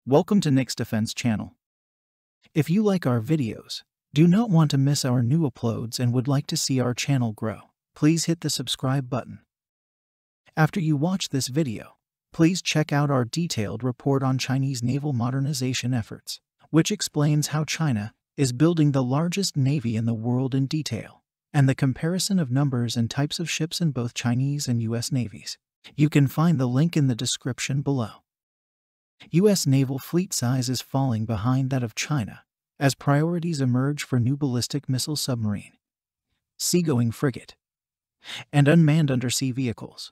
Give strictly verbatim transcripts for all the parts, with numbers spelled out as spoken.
Welcome to Nick's Defense channel. If you like our videos, do not want to miss our new uploads and would like to see our channel grow, please hit the subscribe button. After you watch this video, please check out our detailed report on Chinese naval modernization efforts, which explains how China is building the largest navy in the world in detail, and the comparison of numbers and types of ships in both Chinese and U S navies. You can find the link in the description below. U S naval fleet size is falling behind that of China as priorities emerge for new ballistic missile submarine, seagoing frigate, and unmanned undersea vehicles.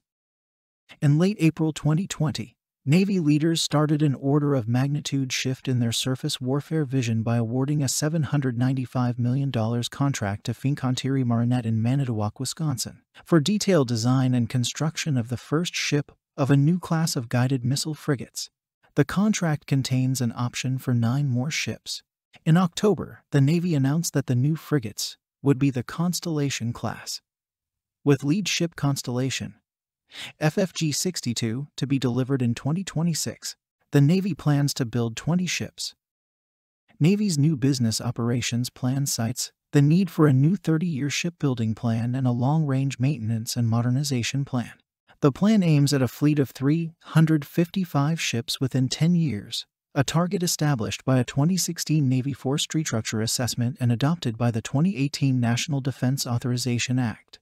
In late April twenty twenty, Navy leaders started an order of magnitude shift in their surface warfare vision by awarding a seven hundred ninety-five million dollars contract to Fincantieri Marinette in Manitowoc, Wisconsin, for detailed design and construction of the first ship of a new class of guided missile frigates. The contract contains an option for nine more ships. In October, the Navy announced that the new frigates would be the Constellation class, with lead ship Constellation, F F G sixty-two, to be delivered in twenty twenty-six. The Navy plans to build twenty ships. Navy's new business operations plan cites the need for a new thirty-year shipbuilding plan and a long-range maintenance and modernization plan. The plan aims at a fleet of three hundred fifty-five ships within ten years, a target established by a twenty sixteen Navy Force Restructure Assessment and adopted by the twenty eighteen National Defense Authorization Act.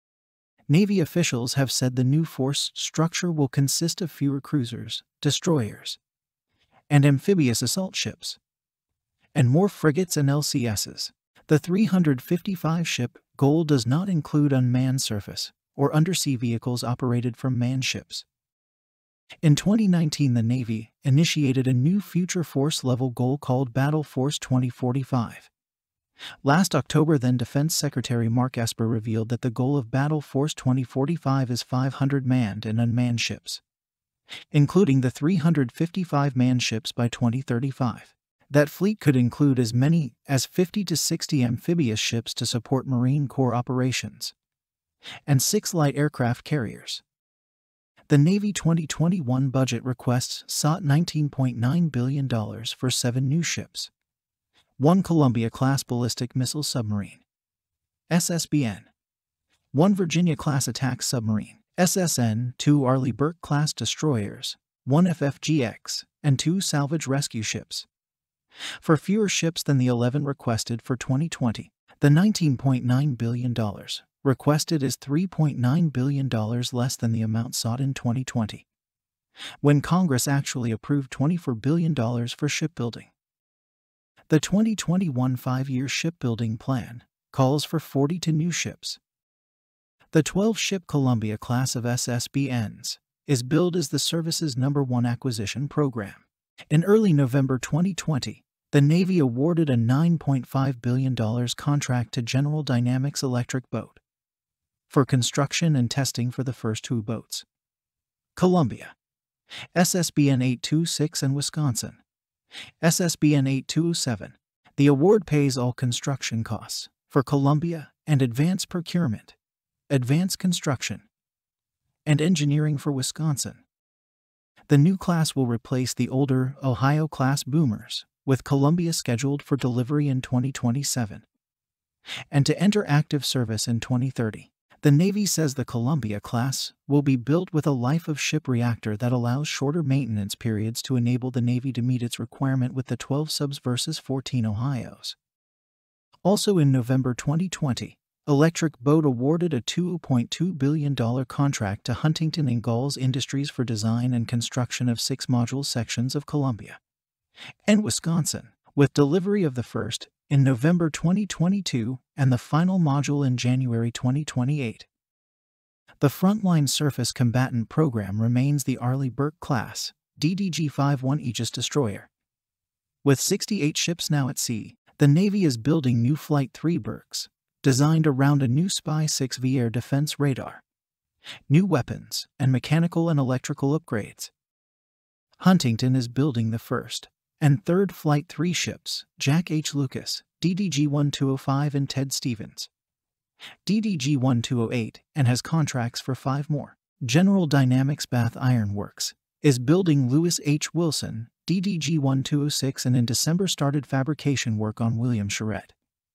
Navy officials have said the new force structure will consist of fewer cruisers, destroyers, and amphibious-assault ships, and more frigates and L C Ss. The three hundred fifty-five ship goal does not include unmanned surface or undersea vehicles operated from manned ships. In twenty nineteen, the Navy initiated a new future force level goal called Battle Force twenty forty-five. Last October, then Defense Secretary Mark Esper revealed that the goal of Battle Force twenty forty-five is five hundred manned and unmanned ships, including the three hundred fifty-five manned ships by twenty thirty-five. That fleet could include as many as fifty to sixty amphibious ships to support Marine Corps operations, and six light aircraft carriers. The Navy twenty twenty-one budget requests sought nineteen point nine billion dollars for seven new ships, one Columbia-Class ballistic missile submarine, S S B N, one Virginia-Class attack submarine, S S N, two Arleigh Burke-Class Destroyers, one F F G X, and two salvage rescue ships. For fewer ships than the eleven requested for twenty twenty, the nineteen point nine billion dollars requested is three point nine billion dollars less than the amount sought in twenty twenty, when Congress actually approved twenty-four billion dollars for shipbuilding. The twenty twenty-one five-year shipbuilding plan calls for forty-two new ships. The twelve-ship Columbia class of S S B Ns is billed as the service's number one acquisition program. In early November twenty twenty, the Navy awarded a nine point five billion dollars contract to General Dynamics Electric Boat for construction and testing for the first two boats, Columbia, S S B N eight twenty-six, and Wisconsin, S S B N eight twenty-seven. The award pays all construction costs for Columbia and advanced procurement, advanced construction, and engineering for Wisconsin. The new class will replace the older Ohio-class boomers, with Columbia scheduled for delivery in twenty twenty-seven and to enter active service in twenty thirty. The Navy says the Columbia class will be built with a life-of-ship reactor that allows shorter maintenance periods to enable the Navy to meet its requirement with the twelve subs versus fourteen Ohios. Also in November twenty twenty, Electric Boat awarded a two point two billion dollars contract to Huntington Ingalls Industries for design and construction of six module sections of Columbia and Wisconsin, with delivery of the first in November twenty twenty-two and the final module in January twenty twenty-eight. The Frontline Surface Combatant Program remains the Arleigh Burke-Class D D G fifty-one Aegis Destroyer. With sixty-eight ships now at sea, the Navy is building new Flight three Burkes, designed around a new Spy six V air defense radar, new weapons, and mechanical and electrical upgrades. Huntington is building the first and third Flight three ships, Jack H. Lucas, D D G twelve oh five, and Ted Stevens, D D G twelve oh eight, and has contracts for five more. General Dynamics Bath Iron Works is building Lewis H. Wilson, D D G twelve oh six, and in December started fabrication work on William Charette.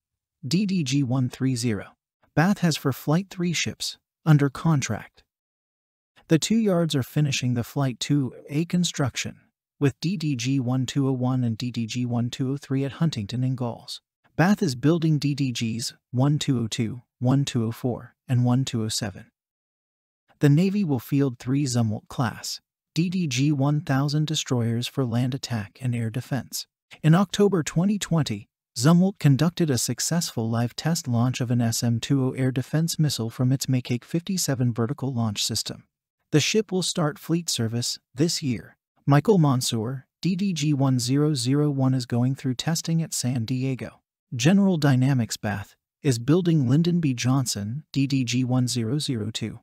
D D G one thirty. Bath has for Flight three ships under contract. The two yards are finishing the Flight two A construction, with D D G twelve oh one and D D G twelve oh three at Huntington and Galls. Bath is building D D Gs twelve oh two, twelve oh four, and twelve oh seven. The Navy will field three Zumwalt-Class D D G one thousand destroyers for land attack and air defense. In October twenty twenty, Zumwalt conducted a successful live test launch of an S M twenty air defense missile from its Make fifty-seven vertical launch system. The ship will start fleet service this year. Michael Mansour, D D G one thousand one, is going through testing at San Diego. General Dynamics Bath is building Lyndon B. Johnson D D G one thousand two.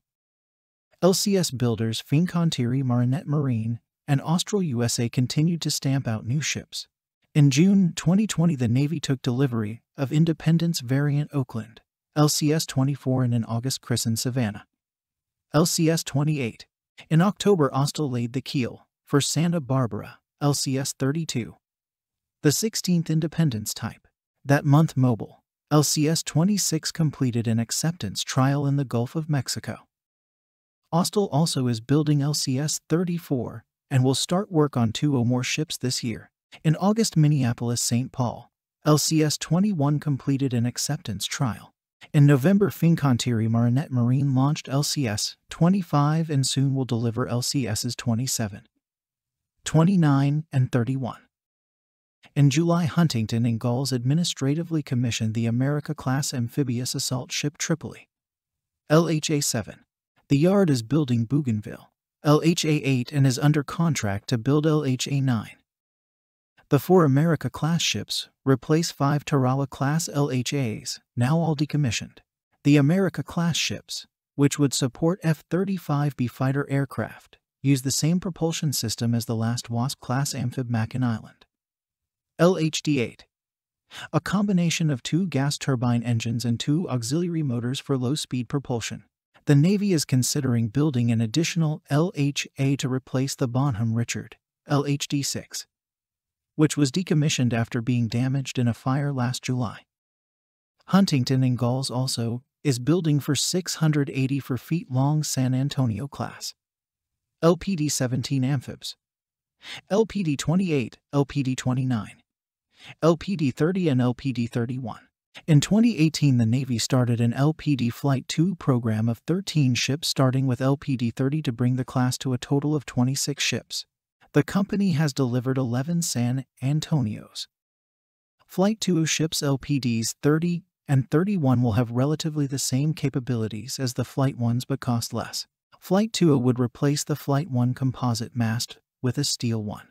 L C S builders Fincantieri Marinette Marine and Austral U S A continued to stamp out new ships. In June twenty twenty, the Navy took delivery of Independence Variant Oakland, L C S twenty-four, and in August christened Savannah, L C S twenty-eight. In October, Austral laid the keel for Santa Barbara, L C S thirty-two, the sixteenth Independence type. That month, Mobile, L C S twenty-six, completed an acceptance trial in the Gulf of Mexico. Austral also is building L C S thirty-four and will start work on two or more ships this year. In August, Minneapolis-Saint Paul, L C S twenty-one completed an acceptance trial. In November, Fincantieri Marinette Marine launched L C S twenty-five and soon will deliver L C Ss twenty-seven, twenty-nine, and thirty-one. In July, Huntington and Galls administratively commissioned the America-class amphibious-assault ship Tripoli, L H A seven. The yard is building Bougainville, L H A eight, and is under contract to build L H A nine. The four America-class ships replace five Tarawa-class L H As, now all decommissioned. The America-class ships, which would support F thirty-five B fighter aircraft, use the same propulsion system as the last Wasp-class amphib Mackinac Island, L H D eight. A combination of two gas turbine engines and two auxiliary motors for low-speed propulsion. The Navy is considering building an additional L H A to replace the Bonham Richard, L H D six, which was decommissioned after being damaged in a fire last July. Huntington and Galls also is building for six hundred eighty-four feet long San Antonio-class L P D seventeen amphibs, L P D twenty-eight, L P D twenty-nine, L P D thirty, and L P D thirty-one. In twenty eighteen, the Navy started an L P D Flight two program of thirteen ships, starting with L P D thirty to bring the class to a total of twenty-six ships. The company has delivered eleven San Antonios. Flight two ships L P Ds thirty and thirty-one will have relatively the same capabilities as the Flight ones but cost less. Flight two would replace the Flight one composite mast with a steel one.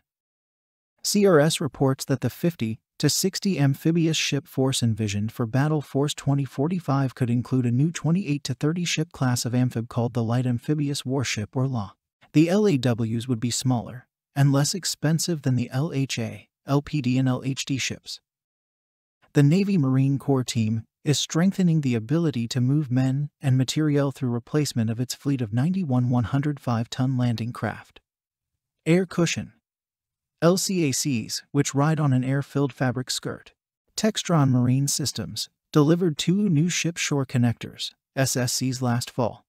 C R S reports that the fifty to sixty amphibious ship force envisioned for Battle Force twenty forty-five could include a new twenty-eight to thirty ship class of amphib called the Light Amphibious Warship, or L A W. The L A Ws would be smaller and less expensive than the L H A, L P D, and L H D ships. The Navy Marine Corps team is strengthening the ability to move men and materiel through replacement of its fleet of ninety-one one hundred five ton landing craft. Air Cushion L C A Cs, which ride on an air-filled fabric skirt. Textron Marine Systems delivered two new ship shore connectors, S S Cs, last fall.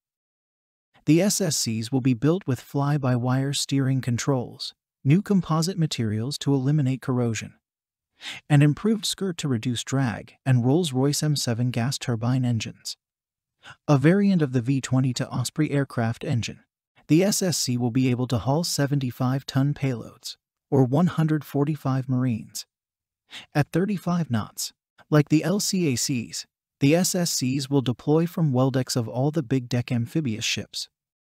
The S S Cs will be built with fly-by-wire steering controls, new composite materials to eliminate corrosion, and improved skirt to reduce drag, and Rolls-Royce M seven gas turbine engines, a variant of the V twenty to Osprey aircraft engine. The S S C will be able to haul seventy-five ton payloads, or one hundred forty-five Marines, at thirty-five knots. Like the L C A Cs, the S S Cs will deploy from welldecks of all the big deck amphibious ships.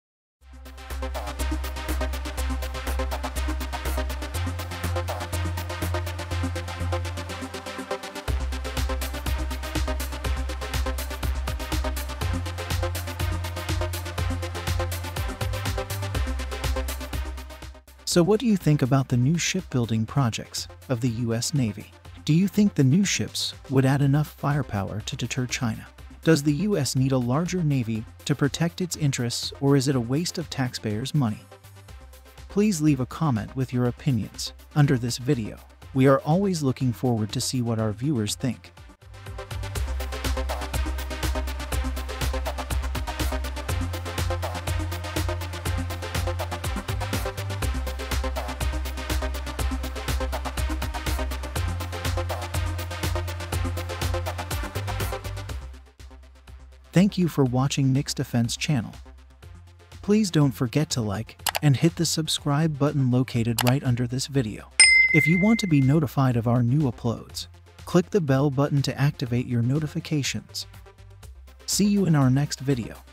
So what do you think about the new shipbuilding projects of the U S Navy? Do you think the new ships would add enough firepower to deter China? Does the U S need a larger navy to protect its interests, or is it a waste of taxpayers' money? Please leave a comment with your opinions under this video. We are always looking forward to see what our viewers think. Thank you for watching Nick's Defense channel. Please don't forget to like and hit the subscribe button located right under this video. If you want to be notified of our new uploads, click the bell button to activate your notifications. See you in our next video.